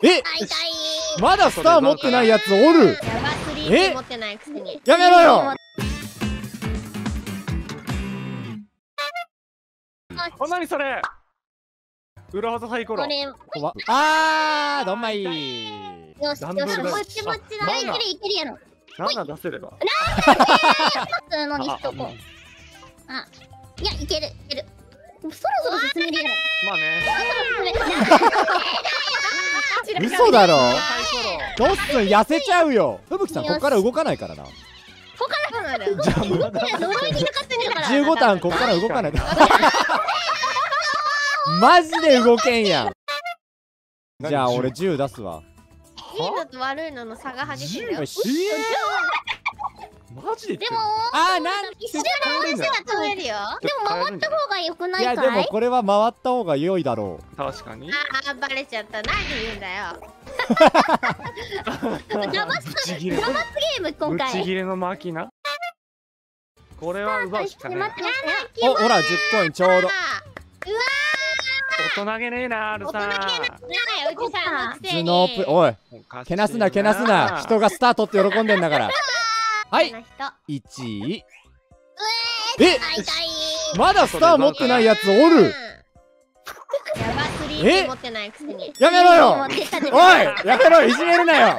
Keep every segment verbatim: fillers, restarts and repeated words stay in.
え、まだスター持ってないやつおる。え、 持ってないくせにやめろよ。 あ、なにそれ。裏技サイコロ。 あー、どんまい。 よしよし、もちもちだ。いけるいけるやろ。 なんなん出せれば。 普通のにしとこう。あ、いや、いけるいける。そろそろ進めるやろ。 まあね。 嘘だろ。ドッスン痩せちゃうよ。ふぶきさんこっから動かないからな。 ここから動いてない。呪いにかかってんだから。 じゅうごターンこっから動かないから。マジで動けんやん。じゃあ俺じゅう出すわ。 いいのと悪いのの差が激しいんだよ。 よし。 マジで。 でもあー、なん一瞬の話は通れるよ。でも回った方が良くないかい？ いやでもこれは回った方が良いだろう。 確かに。 ああ、バレちゃった。なんで言うんだよ。邪魔す邪魔すゲーム今回。 ぶち切れのマキナ。これは奪うしかね。 お、ほらじゅっコインちょうど。 うわ大人げねえな、アルさん。 大人げないおじさんのくせ頭に。 脳プおい、けなすなけなすな。人がスタートって喜んでんだから。はい、いちい。え、まだスター持ってないやつおる。え、 持ってないくせに。 やめろよ。おい、やめろ、いじめるなよ。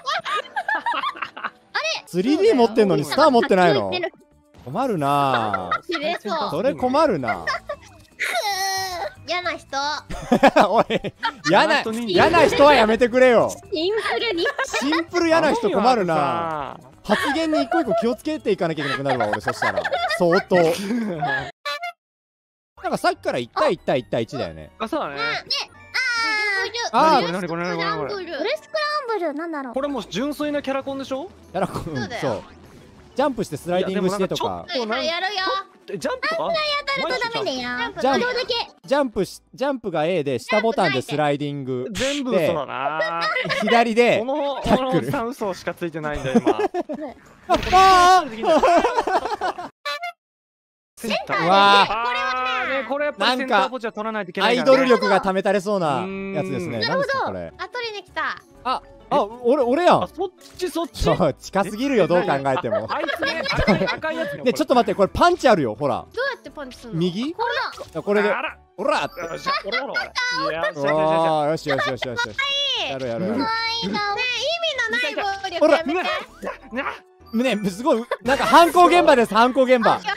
スリーディー 持ってんのにスター持ってないの。困るな。それ困るな。 嫌な人。 おい、嫌な嫌な人はやめてくれよ。 シンプルにシンプル嫌な人困るな。発言に一個一個気をつけていかなきゃいけなくなるわ俺。そしたら相当なんかさっきからいち対いち対いち対いちだよね。 あ、そうだね。 あー、これこれこれこれこれ。 ブルスクランブルなんだろう。 これもう純粋なキャラコンでしょ。 キャラコン、そう。ジャンプしてスライディングしてとか。 やるよ。 ジャンプとか。 当たるとダメだよ。 ジャンプジャンプしジャンプが エー で下ボタンでスライディング。 全部嘘だな。 左でこのこのおじさん嘘しかついてないんだ今。 ああ。センター。 わあ。これはね、これやっぱりセンターポジは取らないといけない。 アイドル力が試されそうなやつですね。 なるほど。 これ。 あ、取りに来た。 あ、あ、俺俺やん。 そっちそっち。 そう近すぎるよどう考えても。 あいつね、赤い赤いやつ。 ね、ちょっと待って、これパンチあるよ、ほら。 どうやってパンチするの？ 右？ ほら。これで。ほら。 よし、俺だろ俺。いや、 よしよしよしよしよし。やるやるやる。 ね、意味のない暴力ほらやめて。 ね、すごいなんか犯行現場です、犯行現場。 オッケー。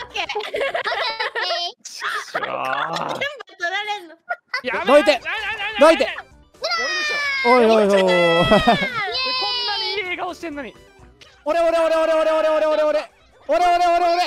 全部取られんの。 どいてどいて。おいおいおい。こんなにいい笑顔してんのに。 俺俺俺俺俺俺俺俺俺俺俺俺俺俺。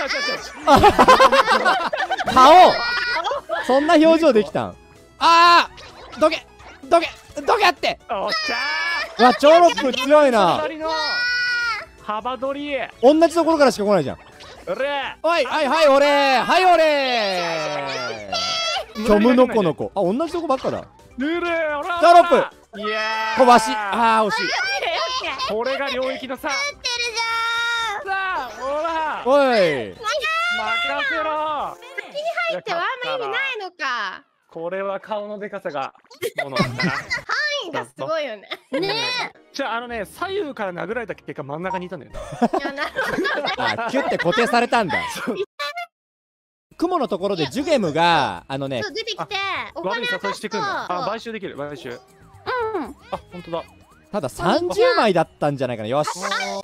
顔そんな表情できたん。ああどけどけどけって。 おっしゃー。うわ、超ロック強いな。 幅取り。 同じところからしか来ないじゃん。おいはいはい俺はい俺。虚無のこの子。あ、同じとこばっかだ。 ルール。 ザロップ。 いや小橋。ああ惜しい。 これが領域の差。さあ、ほら。 おい。 任せろ。 先に入ってはあんま意味ないのか。 これは顔のでかさがものだな。範囲がすごいよね。ねえ。じゃああのね、左右から殴られた結果真ん中にいたんだよ。 あ、キュって固定されたんだ。雲のところでジュゲムがあのね。 出てきて。 悪い誘いしてくるの。あ、買収できる買収。うん。あ、本当だ。 たださんじゅうまいだったんじゃないかな。よし。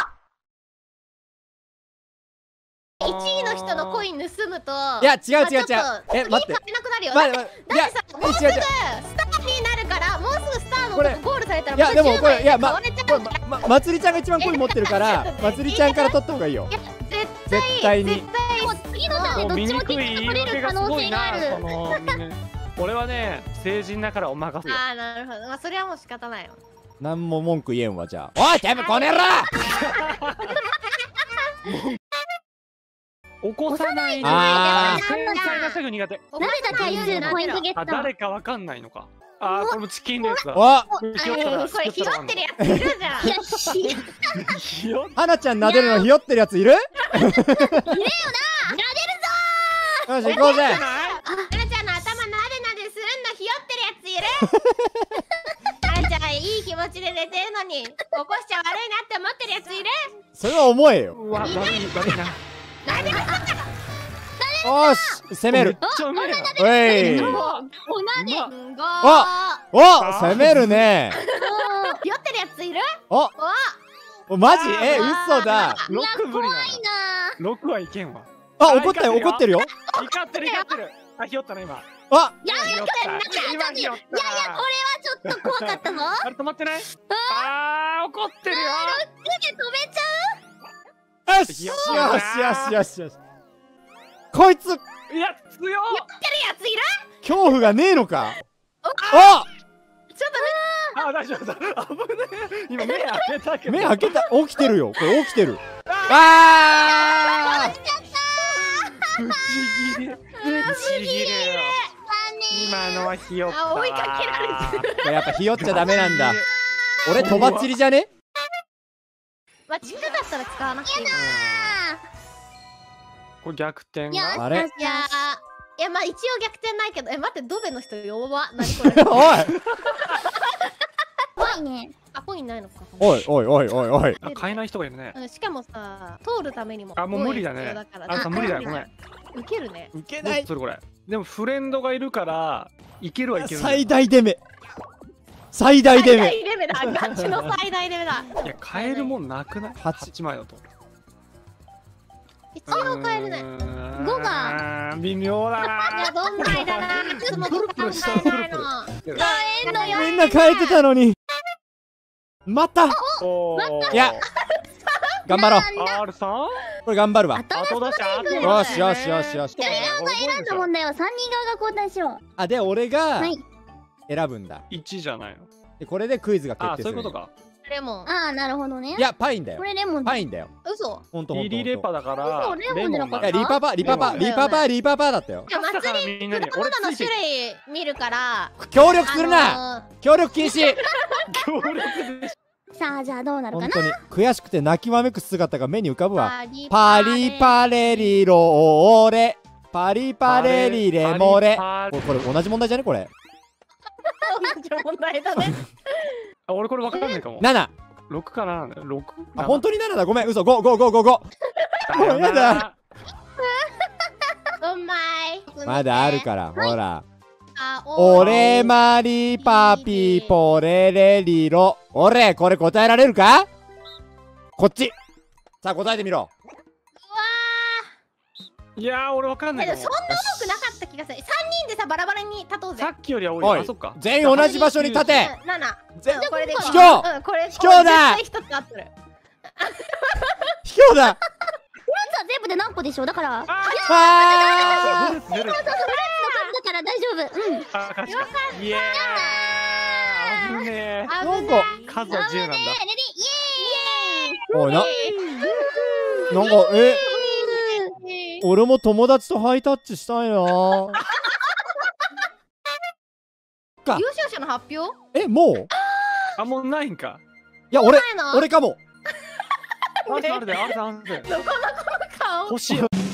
いちいの人のコイン盗むと、 いや違う違う違う。え、待って。 なくなるよ。 待って。いや、 もうすぐスターになるから、もうすぐスターのゴールされたら、 いやでもこれいやままつりちゃんが一番コイン持ってるから、まつりちゃんから取った方がいいよ。絶対に。 次のターンでどっちも結果取れる可能性がある。 俺はね、成人だからお任せよ。 ああ、なるほど。まあそれはもう仕方ないよ。 なんも文句言えんわ。じゃあ。おい、てめえこねろ。 起こさないで。 ああ。 繊細な作業苦手。 誰が回数のポイントゲット。 あ、誰かわかんないのか。ああ、これもチキンレースだ。 わ。 これひよってるやついるじゃん。 はなちゃん撫でるのひよってるやついる？ いるよな。撫でるぞー。よし行こうぜ。 はなちゃんの頭なでなでするんだひよってるやついる？はなちゃんいい気持ちで寝てるのに起こしちゃ悪いなって思ってるやついる？ それは思えよ。 うわ、悪い悪いな。 なんでかよし攻める。 めっちゃうめえな。 おいおなでうまんごあお攻めるね。 酔ってるやついる？ おおマジえ嘘だ。 六無理な。 いいな六はいけんわ。 あ怒ったよ怒ってるよ。 怒ってる怒ってる。あ、ひよったな今。 あいやいや今ひよった。いやいや、これはちょっと怖かったぞ。 あれ止まってない？あー、怒ってるよ。 手で止めちゃよしよしよしよしよし。こいついや、強っ。 酔ってるやついる？ 恐怖がねえのか。あちょっあ、大丈夫だ。危ねえ。今目開けたけど。 目開けた。起きてるよこれ起きてる。ああ不思議で。不思議でよ。今のはひよった。 あ追いかけられてる。 これやっぱひよっちゃダメなんだ。俺とばっちりじゃね。 まあ、地区だったら使わなくていいな。 これ逆転いやが。 あれよしいやーいやまあ一応逆転ないけど、え待ってドベの人弱っ。何これ。 おい怖いね。 あコインないのか。 おいおいおいおいおい。 あ、買えない人がいるね。 うんしかもさ通るためにも。 あ、もう無理だね。あ、さん無理だ。ごめん。 ウケるね。 受けどうするこれ。でもフレンドがいるからいけるはいける。 最大デメ最大デメ。 最大レベルだ。ガチの最大レベルだ。 いや、買えるもんなくない？ 八八枚だと。 一応買えるね。 五が微妙だいな。 やどんまいだな。いつもどんまい買えないの。 えんのよ。 みんな変えてたのにまた。 おーいや頑張ろう。 R さんこれ頑張るわ。 後出し後出し。 よしよしよしよし。 選んだもんだよ。三人側が交代しよう。 あで俺がはい。 選ぶんだ。 一じゃないの。 でこれでクイズが決あ、 定する。 そういうことか。 レモン。 ああ、なるほどね。 いやパインだよこ。れレモンだ。 パインだよ。 嘘。 ほんとほんと。 リリレパだから嘘レモンじゃなかったいやリパパリパパレモンリパパリパパだったよ。 じゃあ祭りみんなに果物の種類見るから。 協力するな。 あの協力禁止。 協力で。 さあ、じゃあどうなるかな。 本当に悔しくて泣きわめく姿が目に浮かぶわ。 パリパリパレリローレパリパレリレモレ。 パリこれこれ同じ問題じゃねこれ。 問題だね。 あ、俺これ分かんないかも。 なな。 六かな。六。 あ本当にななだ。ごめん嘘。ごごごごご。 当もうやだ。 うまい。 まだあるからほら。 あオレマリパピポレレリロ。俺これ答えられるか。こっち。さあ答えてみろ。 いやー、俺分かんないかもえでもそん。な多くなかった気がする。三人でさバラバラに立とうぜ。 さっきよりは多い。 おいあ、そっか。 全員同じ場所に立て。 うん七。 全これで卑怯うんこれ卑怯だこれ絶対一つ合ってる。 卑怯だ。 さあ、全部で何個でしょう。だから。だあずるずる。 から大丈夫。うん。 あ、勝ちか。イエーイ。危ねー危なんない。 か数は十なんだ。 レディイエーイ。 おいななんかえ俺も友達とハイタッチしたいな。 優勝者の発表？ えもうあ、もうないんか。 いや俺ないの俺かも。 あるあるで、あるあるで。 顔。 欲しい。